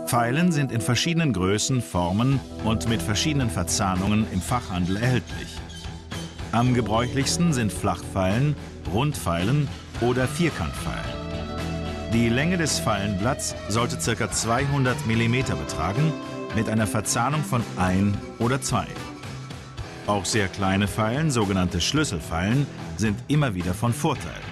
Pfeilen sind in verschiedenen Größen, Formen und mit verschiedenen Verzahnungen im Fachhandel erhältlich. Am gebräuchlichsten sind Flachpfeilen, Rundpfeilen oder Vierkantpfeilen. Die Länge des Pfeilenblatts sollte ca. 200 mm betragen, mit einer Verzahnung von 1 oder 2. Auch sehr kleine Pfeilen, sogenannte Schlüsselpfeilen, sind immer wieder von Vorteil.